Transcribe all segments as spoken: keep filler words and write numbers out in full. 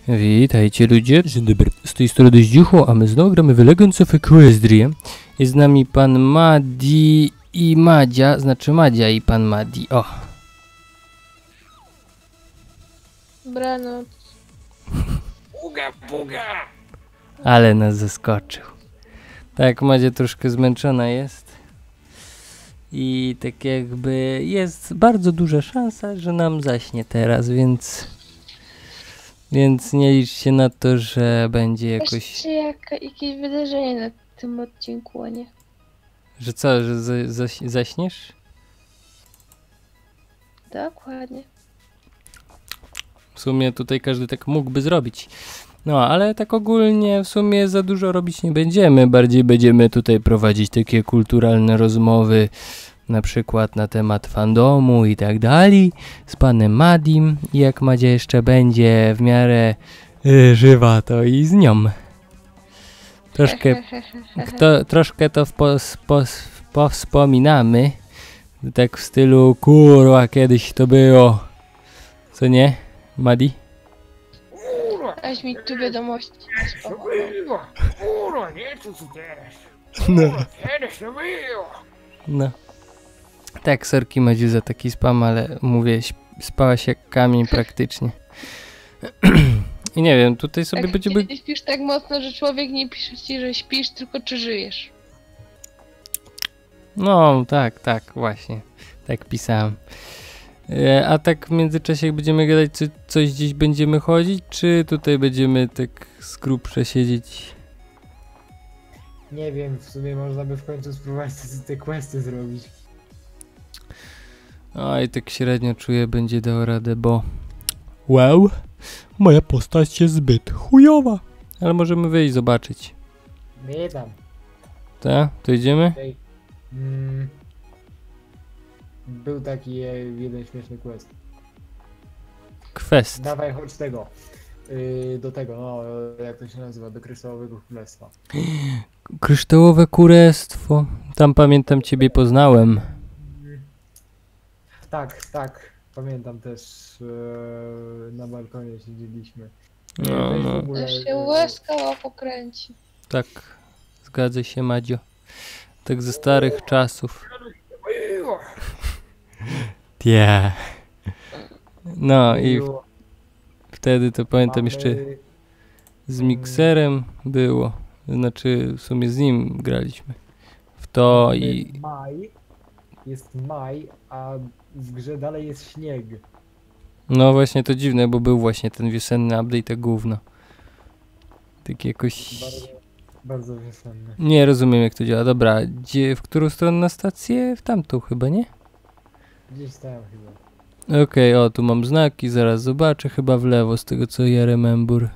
Witajcie ludzie, dzień dobry, z tej strony Zdziucho, a my znowu gramy w Legends of Equestria. Jest z nami pan Madi i Madzia, znaczy Madzia i pan Madi, o. Dobranoc. Buga, buga! Ale nas zaskoczył. Tak, Madzia troszkę zmęczona jest. I tak jakby jest bardzo duża szansa, że nam zaśnie teraz, więc... Więc nie liczcie na to, że będzie jakoś... Jeszcze jak, jakieś wydarzenie na tym odcinku, a nie? Że co, że za, zaś, zaśniesz? Dokładnie. W sumie tutaj każdy tak mógłby zrobić. No, ale tak ogólnie w sumie za dużo robić nie będziemy. Bardziej będziemy tutaj prowadzić takie kulturalne rozmowy, na przykład na temat fandomu i tak dalej, z panem Madim. I jak Madzia jeszcze będzie w miarę y, żywa, to i z nią. Troszkę, kto, troszkę to wpos, pos, powspominamy. Tak w stylu, kurwa, kiedyś to było. Co nie, Madi? Aś mi tu wiadomości. Kurwa, nie co tu teraz? No. Kiedyś to było! No. Tak, sorki Madziu za taki spam, ale mówię, spała się jak kamień praktycznie. I nie wiem, tutaj sobie Tak, będziemy... kiedy śpisz tak mocno, że człowiek nie pisze ci, że śpisz, tylko czy żyjesz. No, tak, tak, właśnie. Tak pisałem. E, a tak w międzyczasie jak będziemy gadać, czy coś gdzieś będziemy chodzić, czy tutaj będziemy tak z grubsza siedzieć? Nie wiem, w sumie można by w końcu spróbować te, te questy zrobić. Oj, tak średnio czuję, będzie dał radę, bo... Wow, moja postać jest zbyt chujowa. Ale możemy wyjść zobaczyć. Nie tam. Tak? To idziemy? Tutaj, mm, był taki e, jeden śmieszny quest. Kwest. Dawaj, chodź tego. Yy, do tego, no, jak to się nazywa, do Kryształowego Królestwa. Kryształowe Kurestwo. Tam pamiętam ciebie poznałem. Tak, tak. Pamiętam też, e, na balkonie siedzieliśmy. No, Weź w no. ogóle, To się e, łezka pokręci. Tak, zgadza się Madzio. Tak ze starych czasów. Było! Yeah. No i było, wtedy to pamiętam mamy- jeszcze z mikserem było. Znaczy w sumie z nim graliśmy. W to mamy i... Maj, jest maj, a w grze dalej jest śnieg. No właśnie to dziwne, bo był właśnie ten wiosenny update, te gówno. Tak jakoś... Bardzo, bardzo wiosenny. Nie rozumiem jak to działa. Dobra, gdzie, w którą stronę na stację? W tamtą chyba, nie? Gdzieś tam chyba. Okej, o tu mam znaki, zaraz zobaczę, chyba w lewo z tego co ja remember.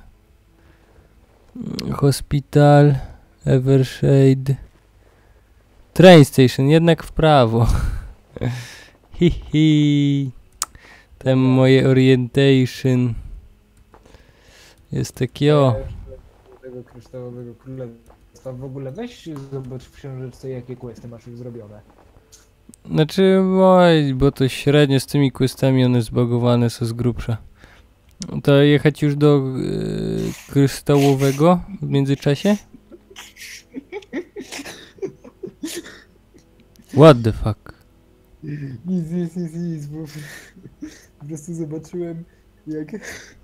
Hospital, Evershade. Train station, jednak w prawo. Hi hi. Tam moje orientation. Jest takie o. Do tego Kryształowego Królestwa. W ogóle weź zobacz w książeczce, jakie questy masz już zrobione. Znaczy, oj, bo to średnio z tymi questami one zbagowane są z grubsza. To jechać już do yy, kryształowego w międzyczasie? What the fuck? Nic, nic, nic, nic, bo po prostu zobaczyłem, jak,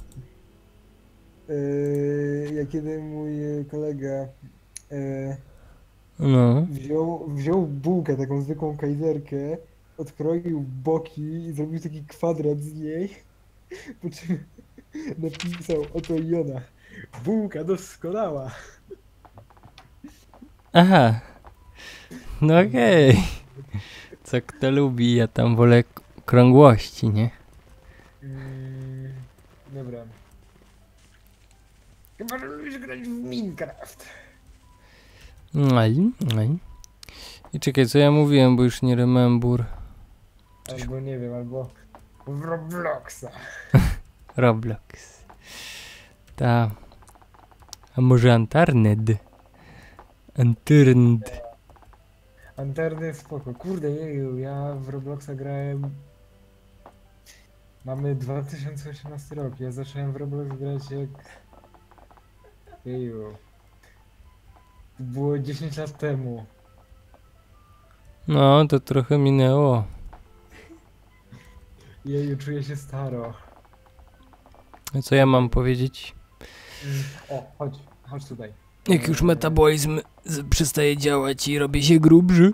e, jak jeden mój kolega e, No. wziął, wziął bułkę, taką zwykłą kajzerkę, odkroił boki i zrobił taki kwadrat z niej, po czym napisał oto i ona. Bułka doskonała. Aha. No okej. Co kto lubi, ja tam wolę k- krągłości, nie? Mm, dobra. Chyba, że lubisz grać w Minecraft. No i, no i. I czekaj, co ja mówiłem, bo już nie remember. Albo nie wiem, albo W Robloxa. Roblox. Ta. A może Antarned? Antyrnd. Anterny spoko. Kurde, jeju, ja w Robloxa grałem Mamy dwa tysiące osiemnasty rok. Ja zacząłem w Roblox grać jak... Jeju. To było dziesięć lat temu. No, to trochę minęło. Jeju, czuję się staro. A co ja mam powiedzieć? Mm, O, chodź, chodź tutaj. Jak już Eee, metabolizm z- przestaje działać i robię się grubszy.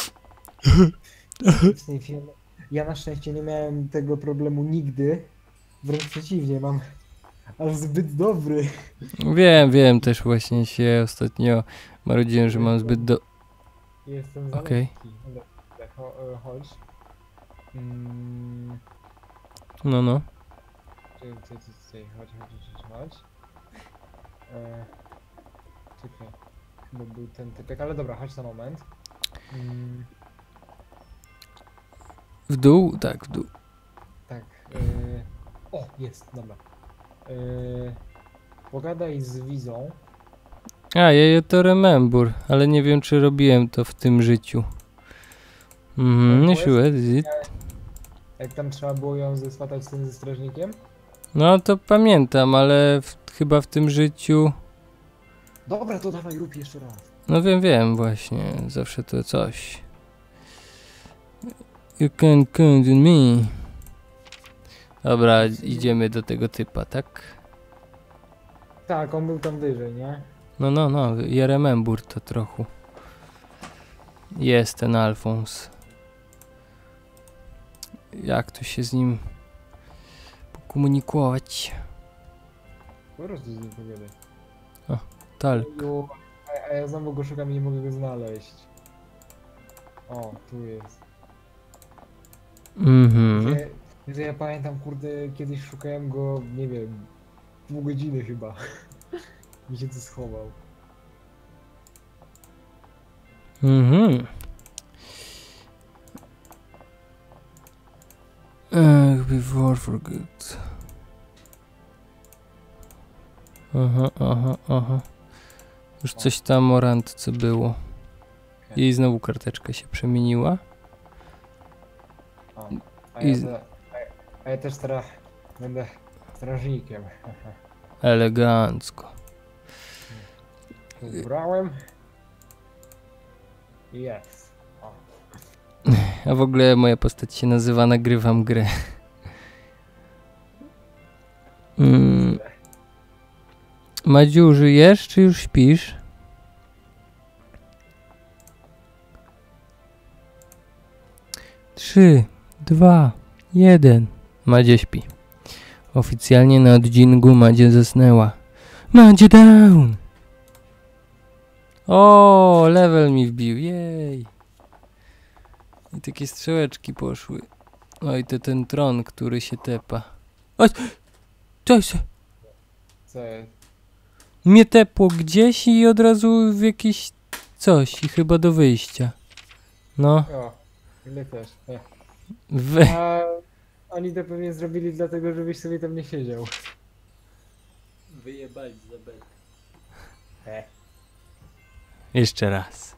w sensie, ja na szczęście nie miałem tego problemu nigdy. Wręcz przeciwnie, mam aż zbyt dobry. Wiem, wiem, też właśnie się ostatnio marudziłem, że mam zbyt do... Jestem za Okej. lekki. Dobra, dobra, cho- e, chodź. Mm, No, no. Ty, ty, ty, ty, chodź, chodź, chodź, chodź. E, czekaj, bo był ten typek, ale dobra, chodź na moment. Mm, W dół? Tak, w dół. tak, e, o, jest, dobra. E, pogadaj z Wizą. A, ja je to remember, ale nie wiem, czy robiłem to w tym życiu. Mhm, nie sure, is it? Jak tam trzeba było ją zeswatać z tym ze strażnikiem? No to pamiętam, ale w, chyba w tym życiu... Dobra, to dawaj, rób jeszcze raz. No wiem, wiem właśnie, zawsze to coś. You can count on me. Dobra, idziemy do tego typa, tak? Tak, on był tam wyżej, nie? No, no, no, ja remember to trochę. Jest ten Alfons. Jak tu się z nim pokomunikować? Po prostu z nim pogadaj. Tal. Ju, A, a ja znowu go szukam i nie mogę go znaleźć. O, tu jest. Mhm. Że, że ja pamiętam, kurde, kiedyś szukałem go, nie wiem, pół godziny chyba. Mi się tu schował. Mhm. Ech, before forget. Aha, aha, aha. Już coś tam o randce było. I znowu karteczka się przemieniła. O, a, I ja z- za, a, ja- a ja też teraz będę strażnikiem. Elegancko. Ubrałem. Jest. O. A w ogóle moja postać się nazywa Nagrywam grę. Mm. Madziu, żyjesz czy już śpisz? Trzy, dwa, jeden. Madzie śpi. Oficjalnie na odcinku Madzie zasnęła. Madzie down! O, level mi wbił, jej! I takie strzałeczki poszły. Oj, to ten tron, który się tepa. Oj, co się? Co jest? Mnie tepło gdzieś i od razu w jakieś coś i chyba do wyjścia. No, O, ile też. E. wy... A oni to pewnie zrobili dlatego, żebyś sobie tam nie siedział. Wyjebać za belkę. E. Jeszcze raz.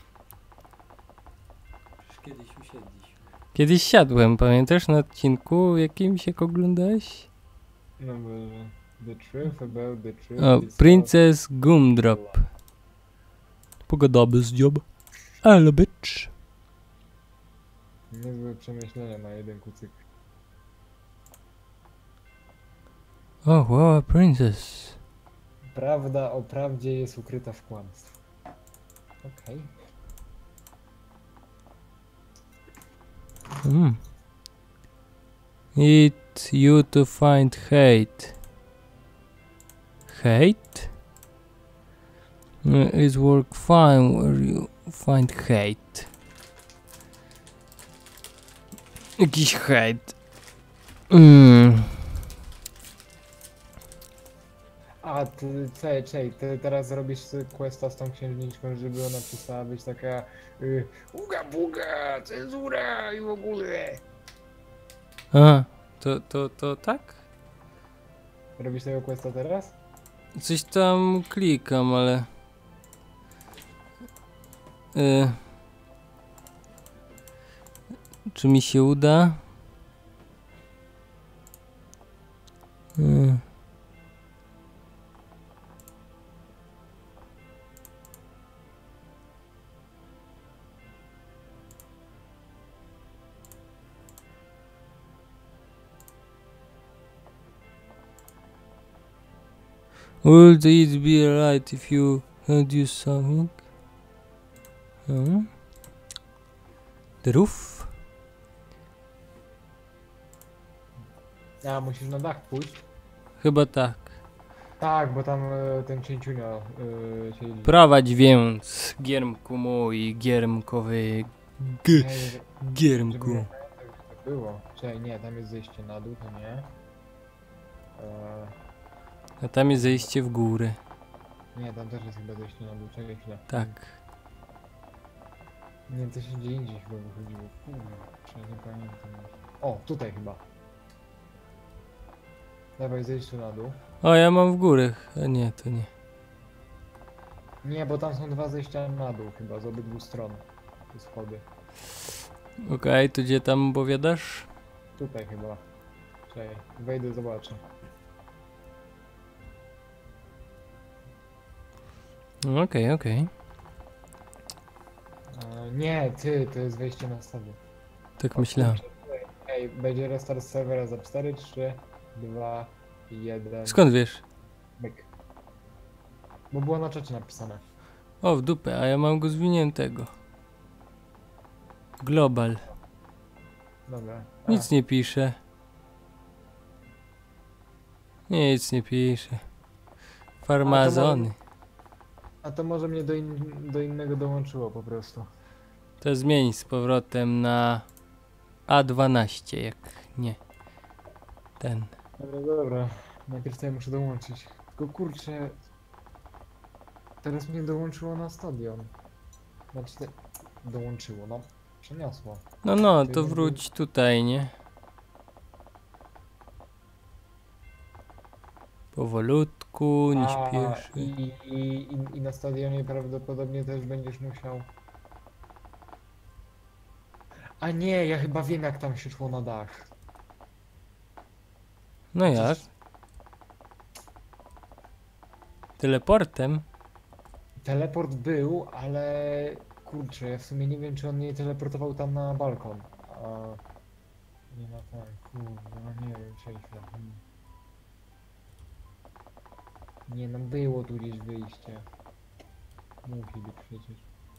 Już kiedyś usiedliśmy. Kiedyś siadłem, pamiętasz na odcinku jakimś jak oglądałeś? No bo the truth about the truth O, is Princess Gumdrop. Pogadamy z nią. Hello bitch. niezłe przemyślenia na jeden kucyk. O, wow, princess. Prawda o prawdzie jest ukryta w kłamstwie. Okej. Mm. It you to find hate. Hate? Uh, It work fine where you find hate. Jakiś hate. Mm. A ty, czej, czej, ty teraz robisz sobie questa z tą księżniczką, żeby ona przestała być taka y, uga buga, cenzura i w ogóle. A, to, to, to tak? Robisz tego questa teraz? Coś tam klikam, ale... Y... Czy mi się uda? Would it be alright if you had you something? Hmm? The roof? A, musisz na dach pójść? Chyba tak. Tak, bo tam e, ten cięciunio e, siedzi. Prowadź więc, giermku mój, giermkowy, g Nie, nie, żeby giermku. nie pamiętał, jak to było. Czekaj, nie, tam jest zejście na dół, to nie. E, A tam jest zejście w górę. nie, tam też jest chyba zejście na dół, czekaj chwilę. Tak. Nie, to się gdzie indziej chyba wychodziło. Kurwa, czekaj, nie pamiętam. O, tutaj chyba. Dawaj, zejdź tu na dół. O, ja mam w górę. A nie, to nie. Nie, bo tam są dwa zejścia na dół chyba, z obydwu stron. Te schody. Okej, to gdzie tam opowiadasz? Tutaj chyba. Czekaj, wejdę, zobaczę. Okej, okej. E, nie, ty, to jest wejście na stadion. Tak myślałem. Ej, będzie restart serwera za cztery, trzy, dwa, jeden. Skąd wiesz? Myk. Bo było na czacie napisane. O, w dupę, a ja mam go zwiniętego. Global. Dobra. A, Nic nie pisze. Nic nie pisze. Farmazony. a to może mnie do, in, do innego dołączyło po prostu. To zmień z powrotem na A dwanaście, jak nie. Ten. Dobra, dobra. Najpierw to ja muszę dołączyć. Tylko kurczę... Teraz mnie dołączyło na stadion. Znaczy te... dołączyło, no. Przeniosło. No, no, Ty to jakby- wróć tutaj, nie? Powolutku, nie A, śpieszy. I, i, i, I na stadionie prawdopodobnie też będziesz musiał... A nie, ja chyba wiem jak tam się szło na dach. No jak? Teleportem? Teleport był, ale kurczę, ja w sumie nie wiem czy on nie teleportował tam na balkon. A... Nie ma tam, kurwa, no nie wiem, czekaj chwilę. Hmm. Nie no, było tu gdzieś wyjście. Musi być przecież.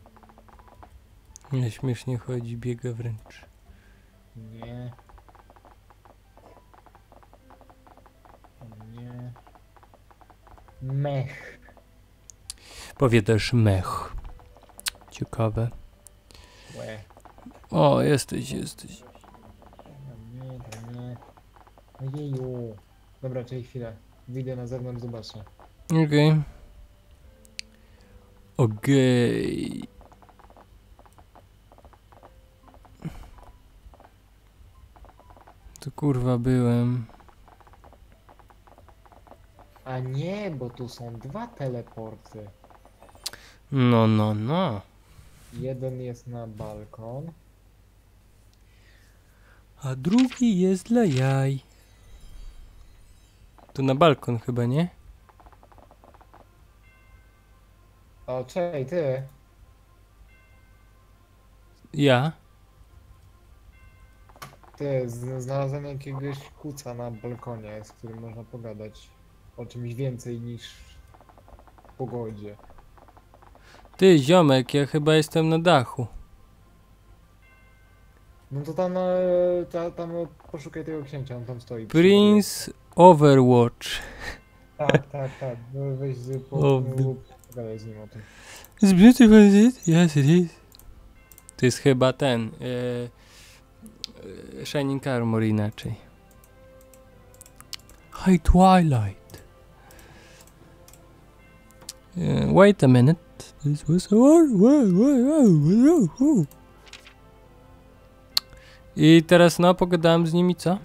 Nie, śmiesznie chodzi, biega wręcz. Nie. Nie. Mech. Powiadasz mech. Ciekawe. Łe. O, jesteś, jesteś. No nie, to nie. Ojeju. Dobra, czekaj chwilę. Wyjdę na zewnątrz, zobaczę. Okej. Okej. To kurwa byłem. A nie, bo tu są dwa teleporty. No, no, no. Jeden jest na balkon. A drugi jest dla jaj. To na balkon chyba, nie? O, czekaj, ty. Ja? Ty, z- znalazłem jakiegoś kuca na balkonie, z którym można pogadać o czymś więcej niż pogodzie. Ty, ziomek, ja chyba jestem na dachu. No to tam, e, ta, tam e, poszukaj tego księcia, on tam stoi. przy Prince Overwatch. tobie. Tak, tak, tak. No, weź z, po, O, po, pogadaj z nim o tym. It's beautiful, is it? Yes, it is. To jest chyba ten. E, e, Shining Armor inaczej. High Twilight. E, wait a minute. This was a war. Wow, wow, wow, wow, wow. I teraz no, pogadałem z nimi, co?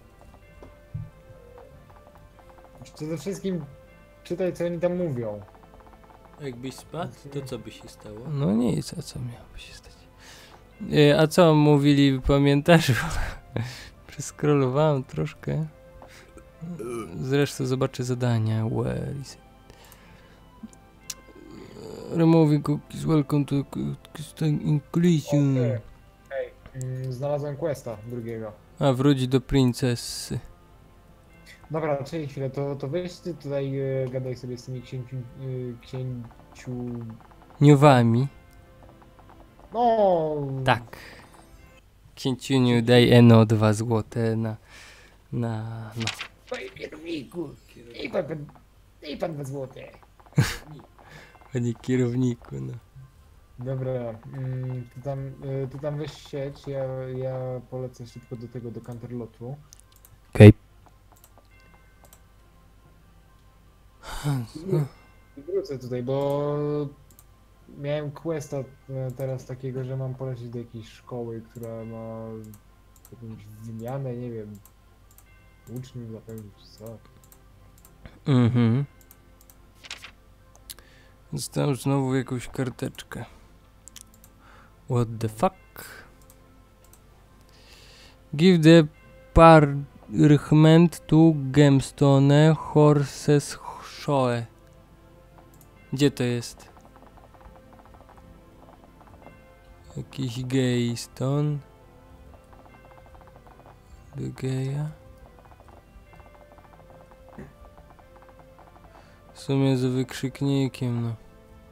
Przede wszystkim czytaj, co oni tam mówią. Jakbyś spadł, to co by się stało? No nic, a co miałoby się stać? E, a co mówili, pamiętasz? Przeskrolowałem troszkę. Zresztą zobaczę zadania. Where is it? Removing cookies, welcome to inclusion. Okej. Ej, mm, znalazłem questa drugiego. A wróć do princessy. Dobra, czekaj chwilę, to, to weź ty tutaj e, gadaj sobie z tymi księciu... E, księciu... Niowami. No... Tak. Księciuniu, daj eno dwa złote na... na... no. Panie kierowniku, daj pan, pan, daj pan dwa złote. Panie kierowniku, no. Dobra, mm, ty tam, y, ty tam weź sieć, ja, ja polecę szybko do tego, do Canterlotu. Okej. I wrócę tutaj, bo miałem questa e, teraz takiego, że mam polecieć do jakiejś szkoły, która ma jakąś wymianę, nie wiem, uczniów zapewnić, czy co. Mhm. Dostałem znowu jakąś karteczkę. What the fuck? Give the parchment to gemstone horses shoe. Gdzie to jest? Jakiś gej stone. Do geja. W sumie z wykrzyknikiem, no.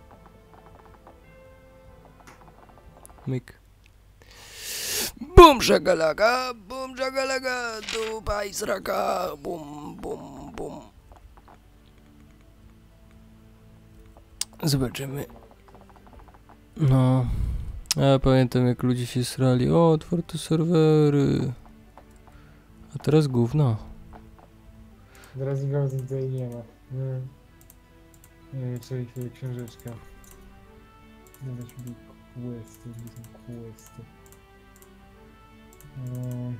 Myk. Bum szagalaga, bum szagalaga, dupaj sraka, bum, bum, bum. Zobaczymy. No. A ja pamiętam, jak ludzie się srali. O, otwarte serwery. A teraz gówno. Teraz nikogo tutaj nie ma. Nie, nie wiem, czy chwilę książeczka. Znaleźć mi questy, gdzie są questy. Um,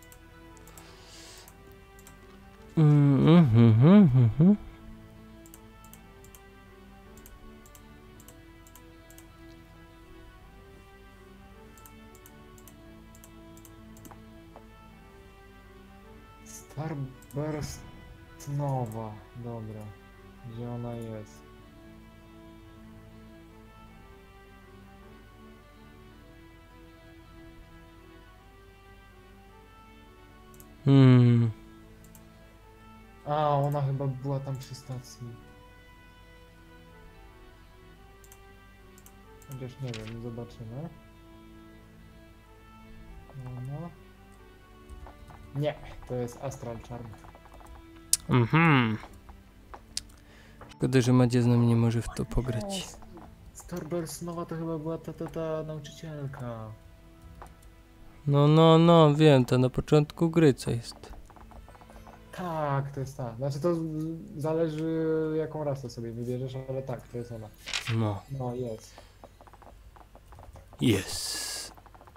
Mhm, mhm, mhm. Starburst Nowa, dobra. Gdzie ona jest? Hmm. A, ona chyba była tam przy stacji. Chociaż nie wiem, zobaczymy. Ona... Nie, to jest Astral Charm. Mhm. Szkoda, że Madzia z nami nie może w to pograć. Starburst Nowa to chyba była ta, ta, ta nauczycielka. No, no, no, wiem, to na początku gry co jest. Tak, to jest ta. Znaczy to z- zależy jaką rasę sobie wybierzesz, ale tak, to jest ona. No. No, jest. Yes.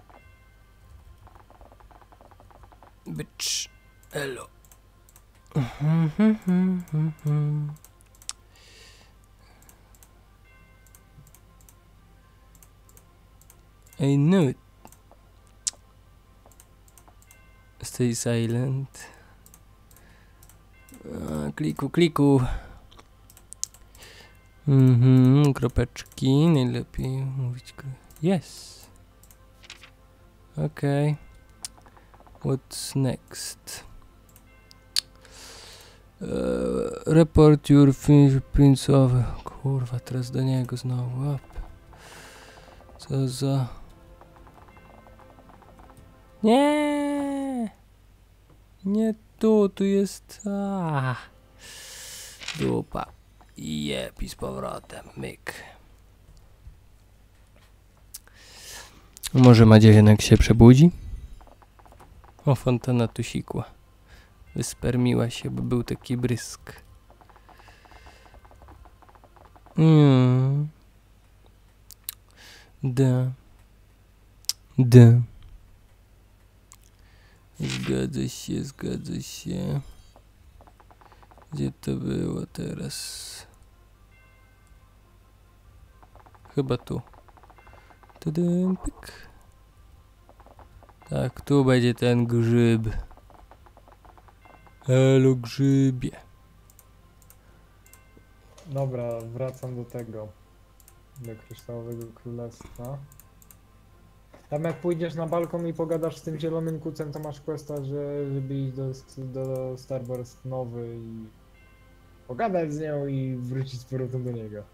Bitch. Elo. I knew it. Stay silent. A, kliku, kliku. Mhm, kropeczki. Najlepiej mówić. kro- Yes. Okay. What's next? Uh, report your fingerprints of... Kurwa, teraz do niego znowu. Up. Co za... Nie! Nie tu, tu jest... A. Dupa. Jep, i z powrotem. Myk. Może Madzia jednak się przebudzi? O, fontana tu sikła. Wyspermiła się, bo był taki brysk. Mm. Da. Da. Zgadza się, zgadza się. Gdzie to było teraz? Chyba tu. Tudum, pyk. Tak, tu będzie ten grzyb. Elo grzybie. Dobra, wracam do tego. Do Kryształowego Królestwa. Tam jak pójdziesz na balkon i pogadasz z tym zielonym kucem, to masz questa, że, żeby iść do, do Starburst nowy i pogadać z nią i wrócić z powrotem do niego.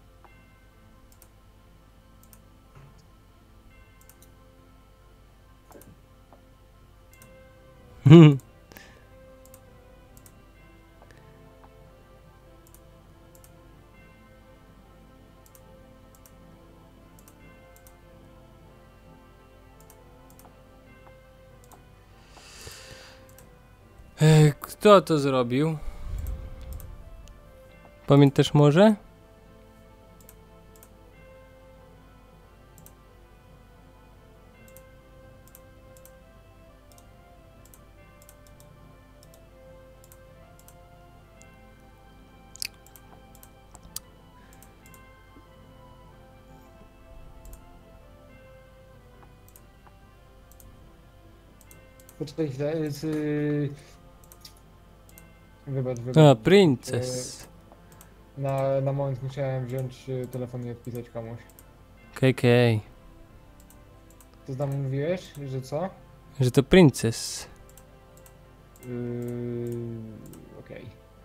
E, Kto to zrobił? Pamiętasz może? Poczekaj chwilę, z... y, Wybacz, wybacz. A, Princess. Na, na moment musiałem wziąć y, telefon i odpisać komuś. K K. To tam mówiłeś, że co? Że to Princess. Yy, Okej.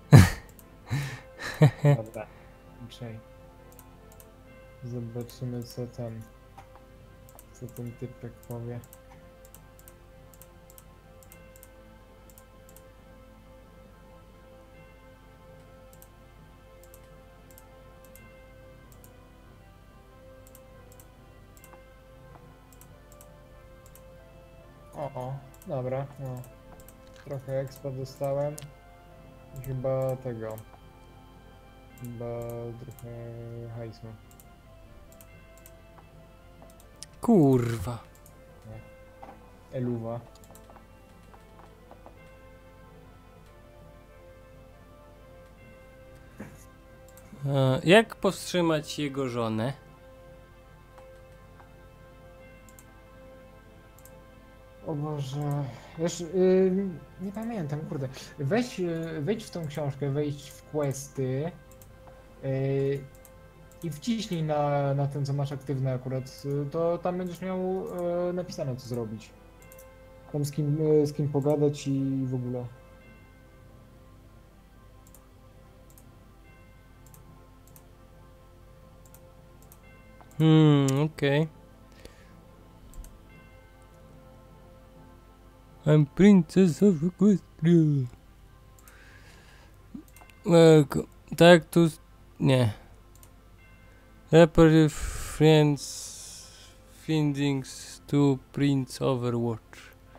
Dobra. Czekaj. Zobaczymy co ten... Co ten typek powie. O, o, dobra, no. Trochę expa dostałem. I chyba tego. Chyba trochę hajsu. Kurwa. Eluwa. E, jak powstrzymać jego żonę? O Boże, wiesz, yy, nie pamiętam, kurde. Weź, yy, wejdź w tą książkę, wejdź w questy yy, i wciśnij na, na ten, co masz aktywny akurat, yy, to tam będziesz miał yy, napisane, co zrobić. Tam z kim, yy, z kim pogadać i w ogóle. Hmm, okej. I'm Princess of Equestria. E, ko- tak, tu... s- nie. Report friends findings to Prince Overwatch.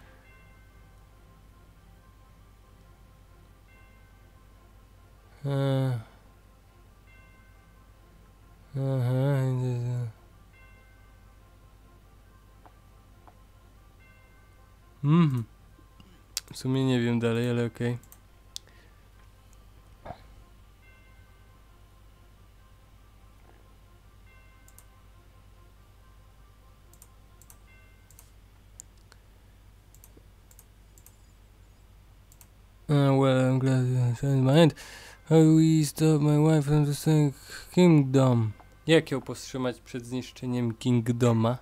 E. Aha, i- Mhm. W sumie nie wiem dalej, ale okej. Uh, well, I'm glad you changed my mind. How do we stop my wife from the same kingdom? Jak ją powstrzymać przed zniszczeniem kingdoma?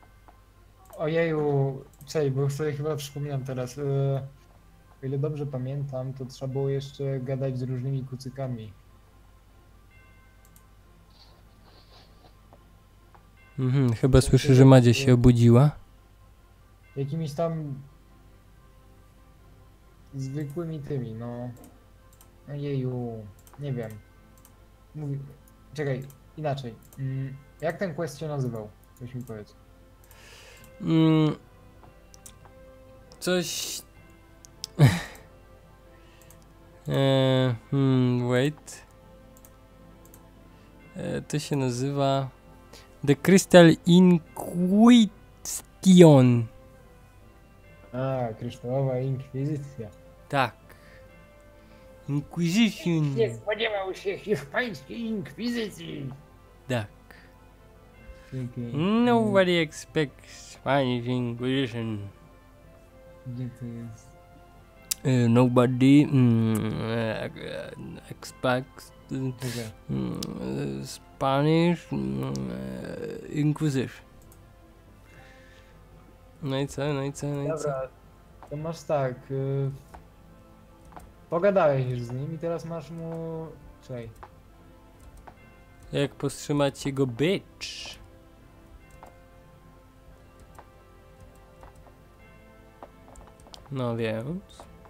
Ojeju, czej, bo sobie chyba przypominam teraz. Yy, o ile dobrze pamiętam, to trzeba było jeszcze gadać z różnymi kucykami. Mhm, chyba słyszę, że Madzia się obudziła. Jakimiś tam zwykłymi tymi, no. Ojeju, nie wiem. Mówi... Czekaj, inaczej. Mm, jak ten quest się nazywał? Coś mi powiedz. Mm, coś... e, hmm, wait. E, to się nazywa... The Crystal Inquisition. A, kryształowa inkwizycja. Tak. Inquisition. Nie spodziewał się hiszpańskiej inkwizycji. Tak. Okej. Nobody expects Spanish Inquisition. Gdzie to jest? Uh, nobody mm, uh, expects uh, Dobra. mm, uh, Spanish mm, uh, Inquisition. No i co, no i co, no i co? Dobra, to masz tak. Y... Pogadałeś już z nim i teraz masz mu... Czekaj. Jak powstrzymać jego bitch? No więc...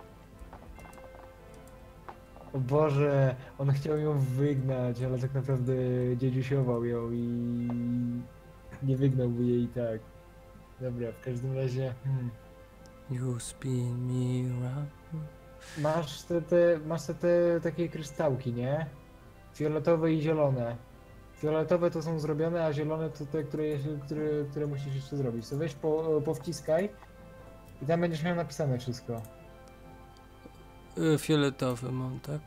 O Boże, on chciał ją wygnać, ale tak naprawdę dziedziusiował ją i nie wygnałby jej i tak. Dobra, w każdym razie. Hmm. You spin me round. Masz te, te, masz te, te takie kryształki, nie? Fioletowe i zielone. Fioletowe to są zrobione, a zielone to te, które, które, które musisz jeszcze zrobić. To weź po, powciskaj i tam będziesz miał napisane wszystko. Y, Fioletowy mam, tak?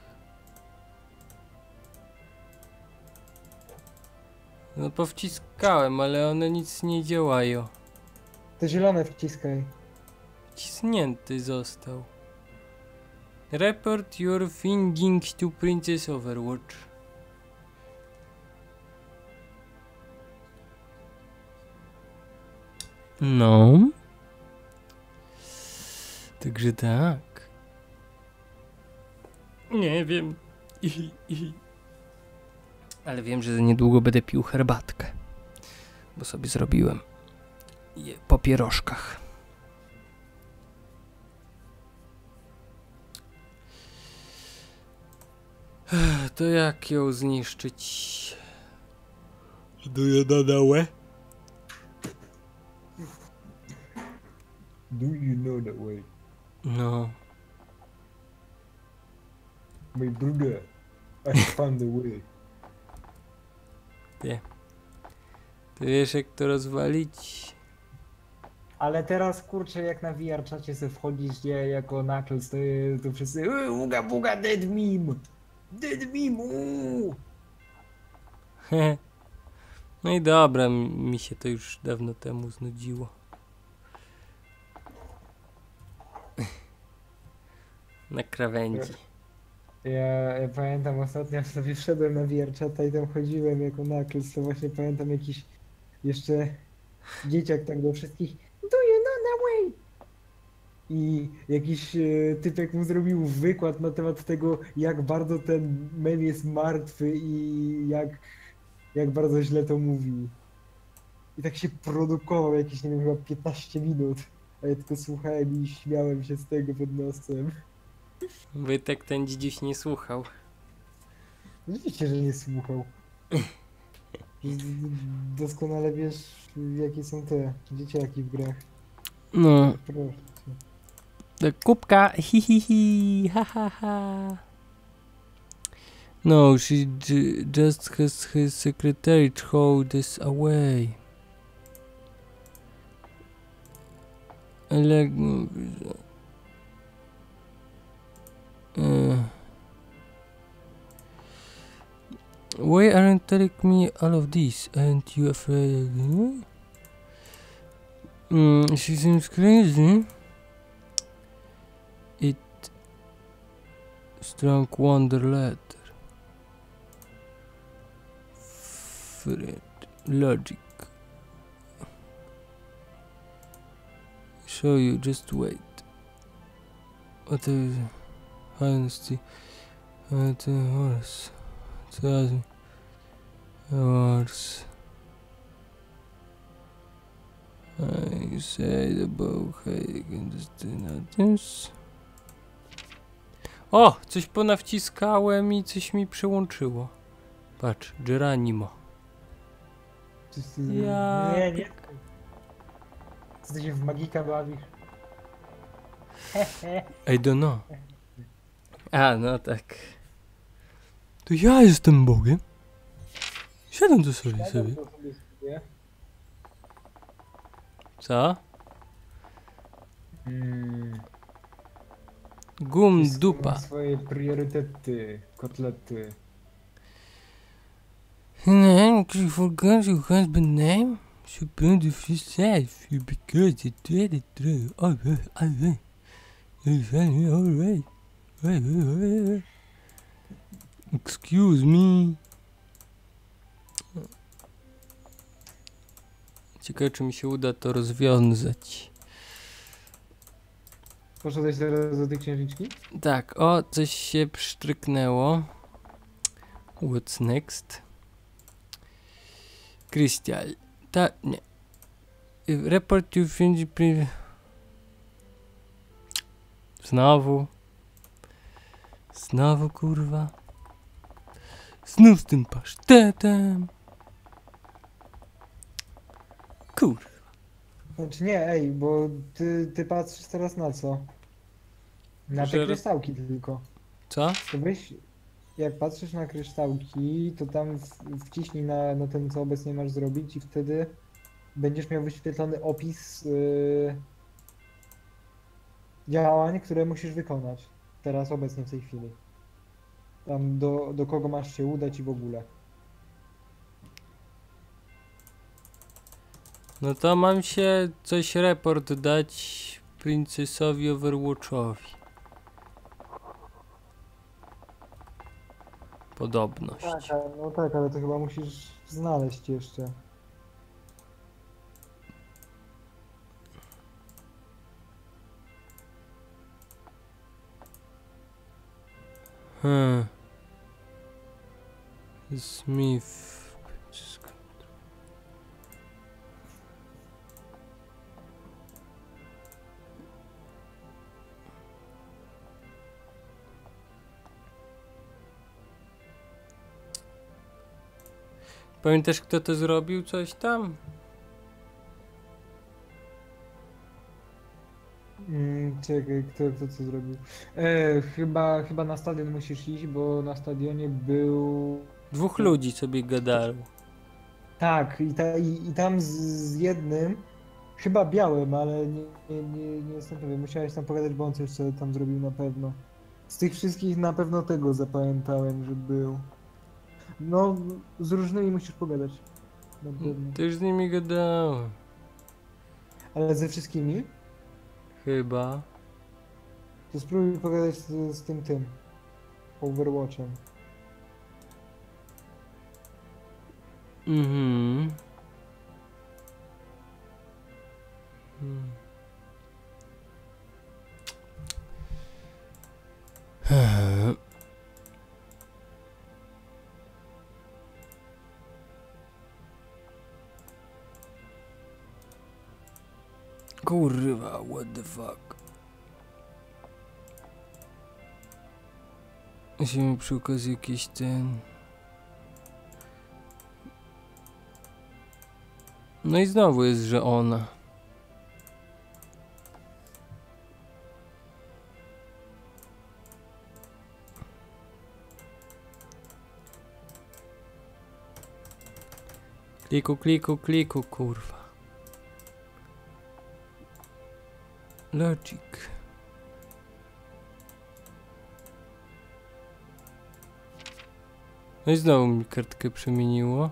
No powciskałem, ale one nic nie działają. To zielone wciskaj. Wcisnięty został. Report your findings to Princess Overwatch. No. Także tak. Nie wiem. I, i. Ale wiem, że za niedługo będę pił herbatkę. Bo sobie zrobiłem je po pierożkach. Ech, to jak ją zniszczyć? Do jadadałe? Do you know that way? No. My brother, I found the way. Ty. Ty wiesz jak to rozwalić? Ale teraz kurczę, jak na V R czacie sobie wchodzisz, nie, jako Knuckles, to, to wszyscy "Yy, uga buga dead meme! Dead meme! Uuu. No i dobra, m- mi się to już dawno temu znudziło. Na krawędzi. Ja, ja pamiętam ostatnio, jak sobie wszedłem na V R czata i tam chodziłem jako Knuckles, to właśnie pamiętam jakiś jeszcze dzieciak tak do wszystkich do you know the way? I jakiś e, typek mu zrobił wykład na temat tego, jak bardzo ten mem jest martwy i jak, jak bardzo źle to mówi. I tak się produkował jakieś, nie wiem, chyba piętnaście minut. A ja tylko słuchałem i śmiałem się z tego pod nosem. Wojtek ten dziś nie słuchał. Oczywiście, że nie słuchał. Doskonale wiesz, jakie są te dzieciaki w grach. No, Proszę cię. ta kubka, hi hi hi, ha ha ha. No, she j- just has his secretary throw this away. I like... Uh, why aren't telling me all of this? Aren't you afraid? Hmm? Mm, she seems crazy. It strong wonder letter. Friend, logic. Show you, just wait. What is honesty? What a horse. Tells me. Horse. I say the bow this. O! Coś ponawciskałem i coś mi przełączyło. Patrz, Geronimo. Coś ty... Ja- Nie, nie. Co ty się w magika bawisz? I don't know. A, no tak. To ja jestem Bogiem. Siadam tu sobie sobie. Co? Hmm. Gum Wszystko dupa. ma swoje priorytety, kotlety. No, you forgot your husband's name? She burned herself because it did it through. Oh, oh, oh. Excuse me. Ciekawe, czy mi się uda to rozwiązać. Poszedłeś teraz do tej księżniczki? Tak, o, coś się psztryknęło. What's next? Crystal. Ta, nie. Report you fingerprint. Znowu. Znowu, kurwa. Znów z tym pasztetem. Kurwa. Znaczy nie, ej, bo ty, ty patrzysz teraz na co? Na Że- te kryształki tylko. Co? To weź, jak patrzysz na kryształki, to tam w, wciśnij na, na ten, co obecnie masz zrobić i wtedy będziesz miał wyświetlony opis yy, działań, które musisz wykonać. Teraz, obecnie, w tej chwili. Tam do, do kogo masz się udać i w ogóle. No to mam się coś report dać princesowi Overwatchowi. Podobność. Tak, ale- no tak, ale to chyba musisz znaleźć jeszcze. Hmm. Smith. Pamiętasz, kto to zrobił? Coś tam? Mm, czekaj, kto, kto co zrobił? E, chyba, chyba na stadion musisz iść, bo na stadionie był... Dwóch ludzi sobie gadało. Tak, i, ta, i, i tam z, z jednym, chyba białym, ale nie, nie, nie, nie jestem pewien, musiałeś tam pogadać, bo on coś jeszcze tam zrobił na pewno. Z tych wszystkich na pewno tego zapamiętałem, że był. No, z różnymi musisz pogadać. Na pewno. Też z nimi gadałem. Ale ze wszystkimi? Chyba. To spróbuj pogadać z, z tym tym. Overwatchem. Mhm. Hmm. Hmm. Kurwa, what the fuck. Musimy przy okazji jakiś ten... No i znowu jest, że ona. Kliku, kliku, kliku, kurwa. Logic. No i znowu mi kartkę przemieniło.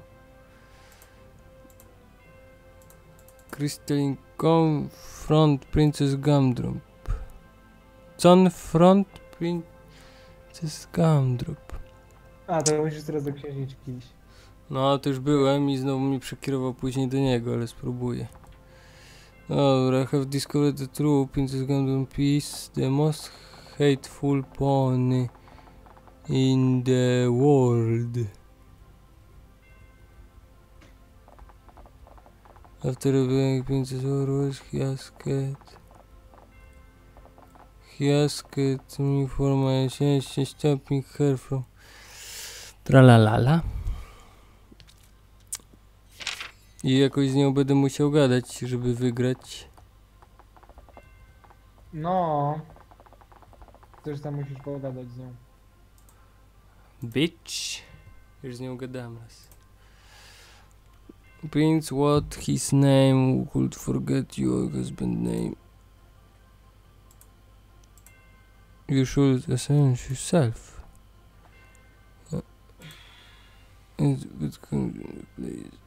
Crystalline Front Princess Gumdrop. Con Front Princess Gumdrop. A, to musisz teraz do księżniczki iść. No, to już byłem i znowu mi przekierował później do niego, ale spróbuję. Dobra, I have discovered the true Princess Gumdrop piece, the most hateful pony in the world. After being Princess Horus, he asked... He asked me for my attention, stopping her from... Tralalala. I jakoś z nią będę musiał gadać, żeby wygrać. No. Też tam musisz pogadać z nią. Bitch. Już z nią gadałem raz. Prince, what his name could forget your husband name. You should ascend yourself. Uh, it would come to place.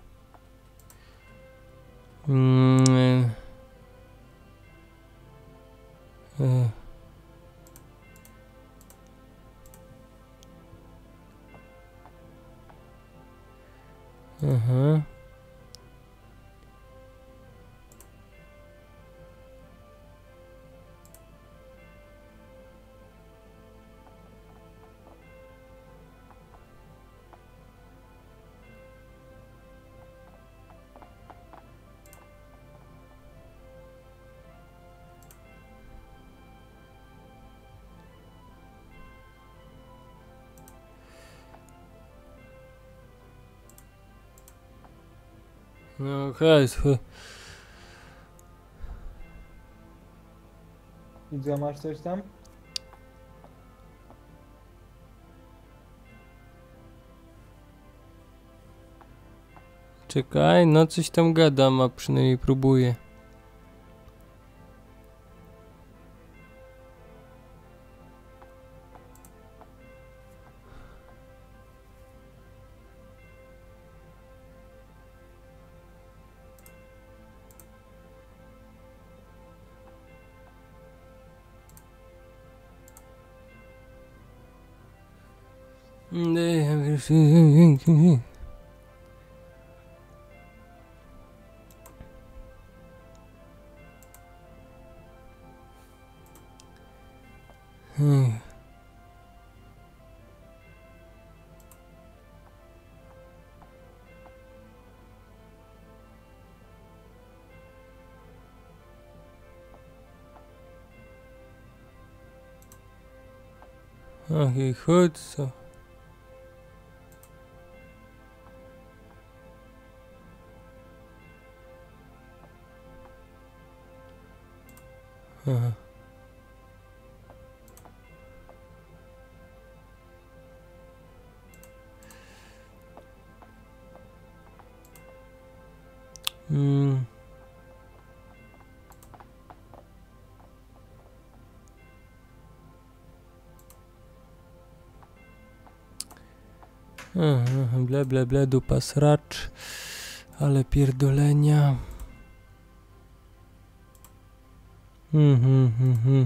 Mm. Aha. No okej, okay. Idza, masz coś tam? Czekaj, no coś tam gadam, a przynajmniej próbuję. Hmm. Ach i chodź co. Aha. Mm. Aha, ble ble ble dupa sracz, ale pierdolenia. Mhm, mhm, mhm.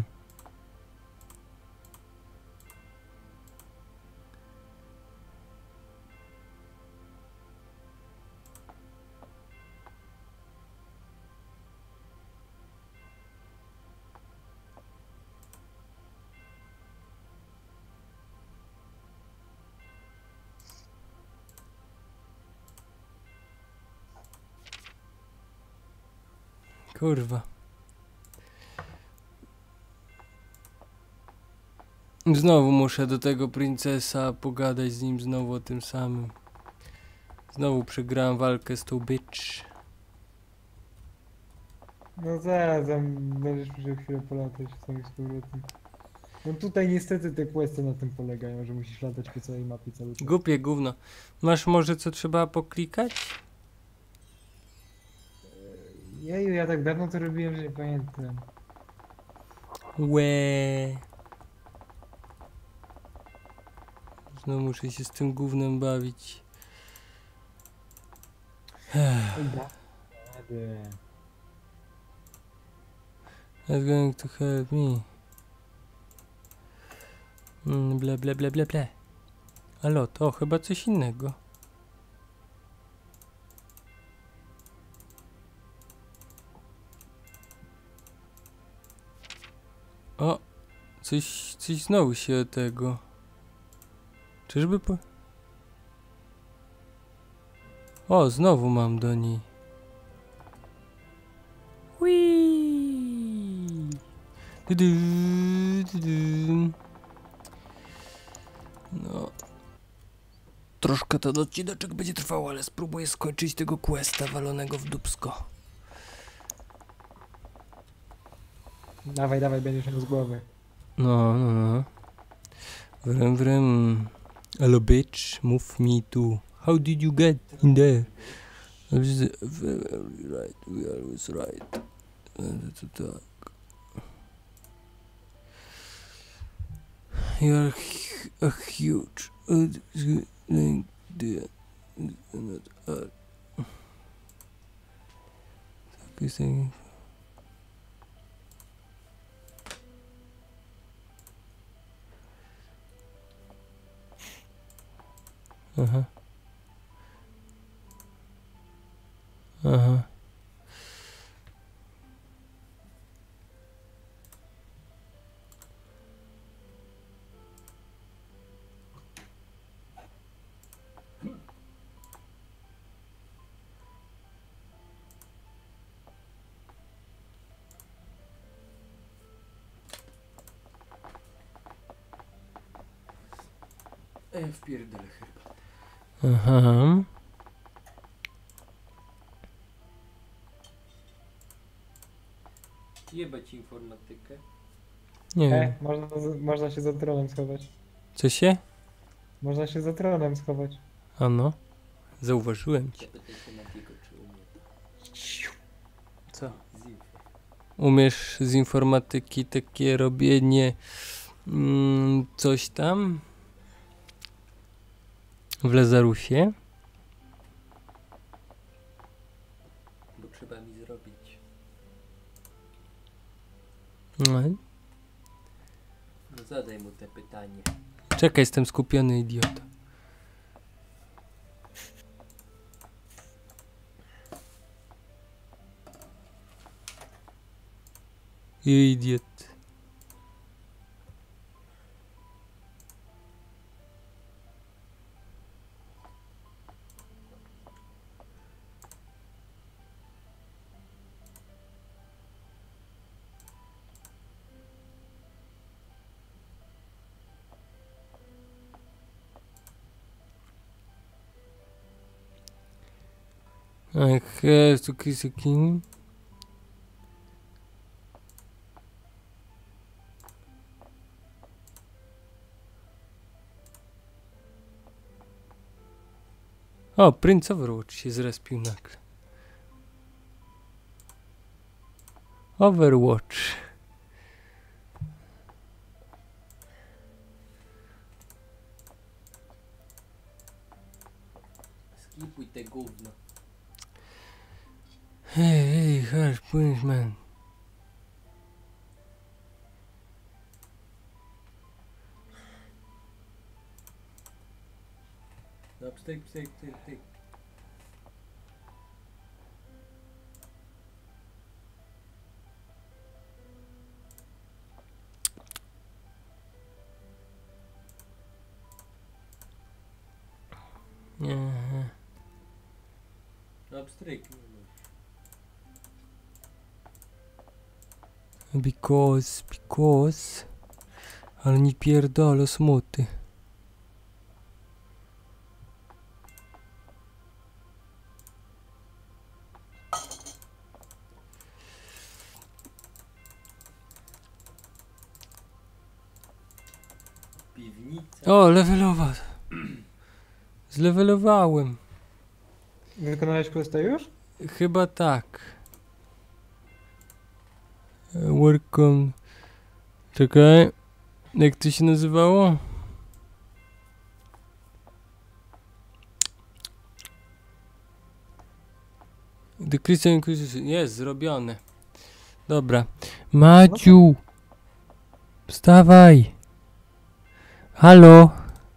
Kurwa. Znowu muszę do tego princesa pogadać z nim znowu o tym samym. Znowu przegrałem walkę z tą bitch. No zaraz, tam będziesz musiał chwilę polatać w całym z powrotem. No tutaj niestety te questy na tym polegają, że musisz latać po całej mapie cały czas. Głupie gówno. Masz może co trzeba poklikać? Jeju, ja tak dawno to robiłem, że nie pamiętam. Łe. Znowu muszę się z tym gównem bawić. Oj, da. Radę. That's going to help me. Mm, ble ble ble ble ble. Ale to chyba coś innego. O, coś, coś znowu się tego. Czyżby po... O, znowu mam do niej. Whee! Du-du, du-du. No. Troszkę ten odcineczek będzie trwał, ale spróbuję skończyć tego questa walonego w dupsko. Dawaj, dawaj, będziesz miał z głowy. No, no, no. Vrem, vrem. Hello, bitch. Move me to. How did you get in there? Very right. We are always right. Tak. You are hu- a huge. Tak saying. Aha. Aha. E, wpierdolę chyba. Aha. Jebać informatykę. Nie wiem. E, można, z- można się za tronem schować. Co się? Można się za tronem schować. Ano. Zauważyłem cię. Zapytaj się Matiego, czy umie. Co? Z info. Umiesz z informatyki takie robienie mm, coś tam w Lazarusie? Bo trzeba mi zrobić. No. No zadaj mu te pytanie. Czekaj, jestem skupiony, idiota. Idiot. Ach, e, suki, suki. O, Prince Overwatch się zrespił nagle. Overwatch. Skipuj te gówno. Hej, hej, harsh punishment. No pstyk, pstyk, pstyk, pstyk. Nie. No pstryk. Because, because. Ale nie pierdolę smuty. Piwnica. O, levelowa. Zlewelowałem. Wykonałeś questa już? Chyba tak. E, Work on... Czekaj. Jak to się nazywało? The Christian Inquisition. Jest, zrobione. Dobra. Maciu! Wstawaj! Halo!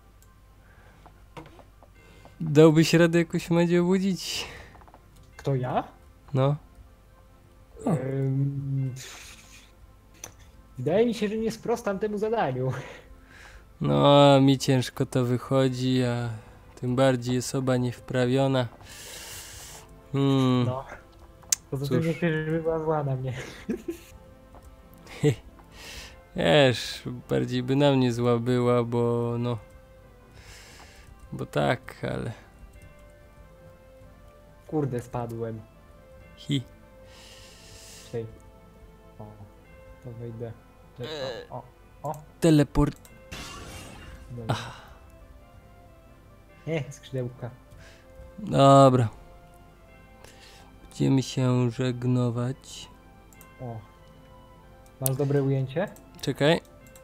Dałbyś radę jakoś Madzie obudzić? Kto ja? No. O. Ym, Wydaje mi się, że nie sprostam temu zadaniu. No, a mi ciężko to wychodzi, a tym bardziej osoba niewprawiona. Hmm. No. Poza tym Cóż. niektórzy by była zła na mnie. Wiesz, bardziej by na mnie zła była, bo no... Bo tak, ale... Kurde, spadłem. Hi. Czekaj. O, to wejdę. Czekaj, O, o, o. Teleport... Dobra. E, skrzydełka. Dobra. Będziemy się żegnować. O. Masz dobre ujęcie? Czekaj.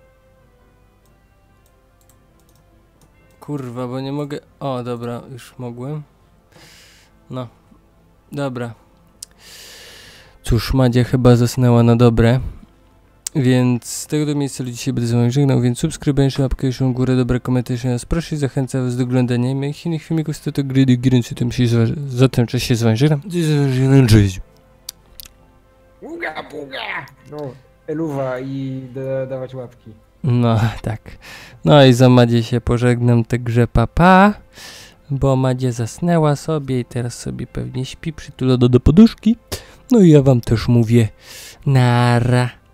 Kurwa, bo nie mogę... O, dobra, już mogłem. No. Dobra. Cóż, Madzia chyba zasnęła na dobre. Więc z tego miejsca dzisiaj będę z wami żegnał, więc subskrybenci, łapkę w górę, dobre komentarze nas proszę i zachęcam was do oglądania moich innych filmików, to to gry, gry, zatem się zatem cześć się z wami żegnam. Cześć. Buga, buga! No, eluwa i da, dawać łapki. No, tak. No i za Madzie się pożegnam, także papa, bo Madzia zasnęła sobie i teraz sobie pewnie śpi, przytulona do poduszki. No i ja wam też mówię nara.